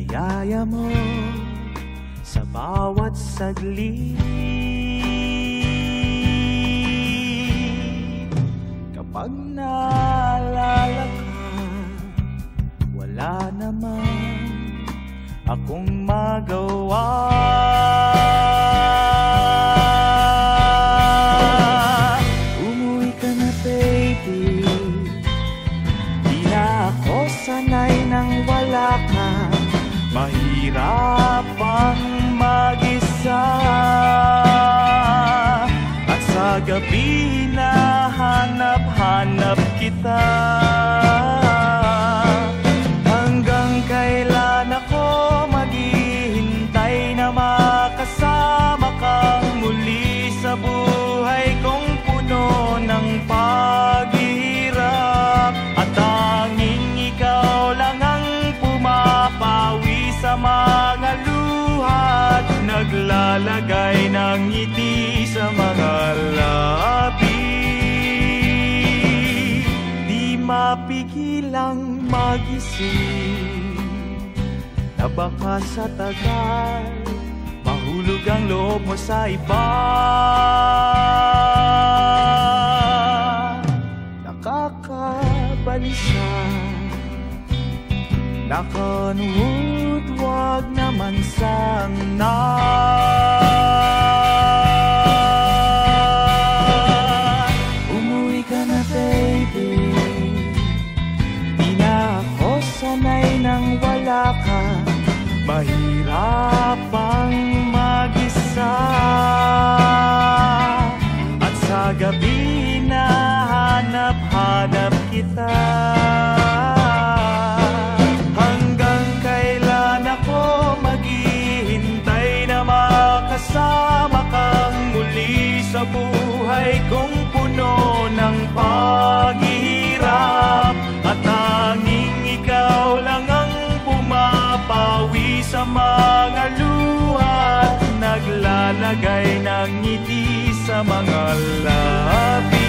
biyaya mo sa bawat saglit. Kapag naalala ka, wala naman akong magawa. Umuwi ka na, baby. Di na ako sanay nang wala ka. Mahirap ang mag-isa, at sa gabi na hanap-hanap kita. Hanggang kailan ako maghihintay na makasama kang muli sa buhay kong puno ng paghihirap. At tanging ikaw lang ang pumapawi sa mga luha at naglalagay ng ngiti sa mga labi. Di mapigilang magising na baka sa tagal mahulog ang loob mo sa iba. Nakakabalisa, nakanwood, wag naman sana. Umuwi ka na, baby. Di na ako sanay nang wala ka. Mahirap ang mag-isa, at sa gabi na hanap-hanap kita. Hanggang kailan ako maghihintay na makasama kang muli sa buhay kong puno ng paghihirap. At tanging ikaw lang ang pumapawi sa mga luha at naglalagay ng ngiti sa mga labi.